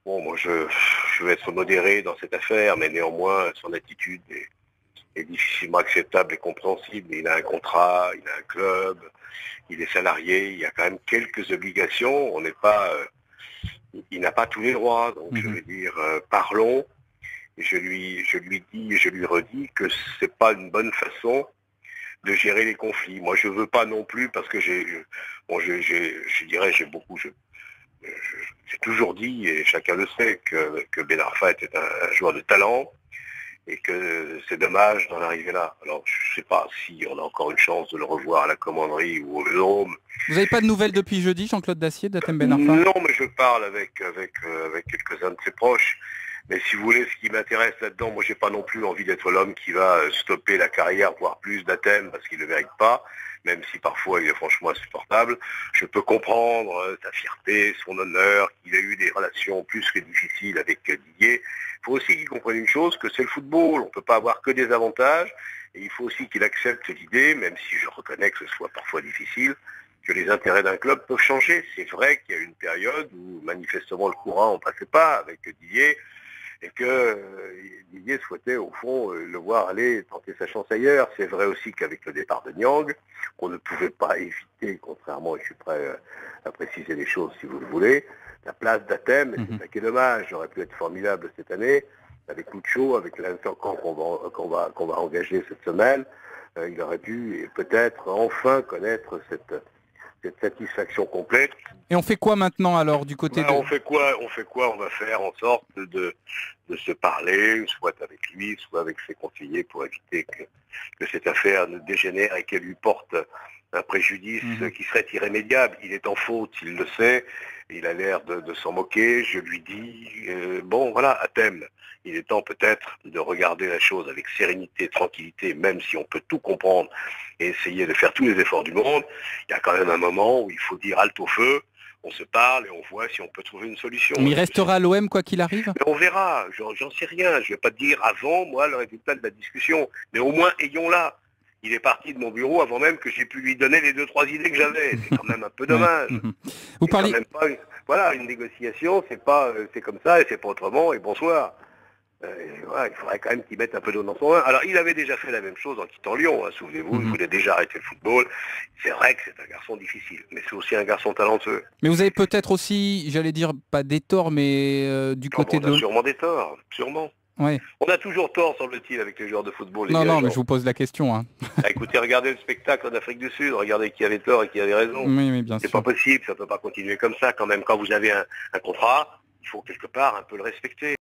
Bon, moi, je vais être modéré dans cette affaire, mais néanmoins, son attitude est difficilement acceptable et compréhensible. Il a un contrat, il a un club, il est salarié, il y a quand même quelques obligations. On n'est pas, il n'a pas tous les droits. Donc, je veux dire, parlons. Et je lui dis et je lui redis que c'est pas une bonne façon de gérer les conflits. Moi, je veux pas non plus parce que je dirais, j'ai toujours dit, et chacun le sait, que Ben Arfa était un joueur de talent et que c'est dommage d'en arriver là. Alors, je ne sais pas si on a encore une chance de le revoir à la commanderie ou au Vélodrome. Vous n'avez pas de nouvelles depuis jeudi, Jean-Claude Dacier, d'Hatem Ben Arfa? Non, mais je parle avec quelques-uns de ses proches. Mais si vous voulez, ce qui m'intéresse là-dedans, moi, j'ai pas non plus envie d'être l'homme qui va stopper la carrière, voire plus d'Hatem, parce qu'il ne le mérite pas, même si parfois il est franchement insupportable. Je peux comprendre sa fierté, son honneur, qu'il a eu des relations plus que difficiles avec Didier. Il faut aussi qu'il comprenne une chose, que c'est le football. On ne peut pas avoir que des avantages. Et il faut aussi qu'il accepte l'idée, même si je reconnais que ce soit parfois difficile, que les intérêts d'un club peuvent changer. C'est vrai qu'il y a eu une période où manifestement le courant ne passait pas avec Didier, et que Didier souhaitait au fond le voir aller tenter sa chance ailleurs. C'est vrai aussi qu'avec le départ de Niang, qu'on ne pouvait pas éviter, contrairement, et je suis prêt à préciser les choses si vous le voulez, la place d'Hatem, et c'est ça qui est dommage, j'aurais pu être formidable cette année, avec Lucho, avec l'attaquant qu'on va engager cette semaine, il aurait pu peut-être enfin connaître cette satisfaction complète. Et on fait quoi maintenant alors du côté de... On fait quoi? On va faire en sorte de se parler, soit avec lui, soit avec ses conseillers, pour éviter que cette affaire ne dégénère et qu'elle lui porte un préjudice qui serait irrémédiable. Il est en faute, il le sait, il a l'air de s'en moquer. Je lui dis, bon voilà, Hatem, il est temps peut-être de regarder la chose avec sérénité, tranquillité, même si on peut tout comprendre et essayer de faire tous les efforts du monde. Il y a quand même un moment où il faut dire halte au feu, on se parle et on voit si on peut trouver une solution. Mais il restera à l'OM quoi qu'il arrive? Mais on verra, j'en sais rien, je ne vais pas te dire avant, moi, le résultat de la discussion, mais au moins ayons-la. Il est parti de mon bureau avant même que j'ai pu lui donner les 2-3 idées que j'avais. C'est quand même un peu dommage. Vous parliez... Quand même pas voilà, une négociation, c'est pas, c'est comme ça et c'est pas autrement et bonsoir. Voilà, il faudrait quand même qu'il mette un peu d'eau dans son vin. Alors, il avait déjà fait la même chose en quittant Lyon, hein, souvenez-vous, il voulait déjà arrêter le football. C'est vrai que c'est un garçon difficile, mais c'est aussi un garçon talentueux. Mais vous avez peut-être aussi, j'allais dire, pas des torts, mais du côté On a sûrement des torts, sûrement. Ouais. On a toujours tort, semble-t-il, avec les joueurs de football. Non, mais je vous pose la question. Hein. Écoutez, regardez le spectacle en Afrique du Sud, regardez qui avait tort et qui avait raison. Oui, bien sûr. C'est pas possible, ça peut pas continuer comme ça quand même. Quand vous avez un contrat, il faut quelque part un peu le respecter.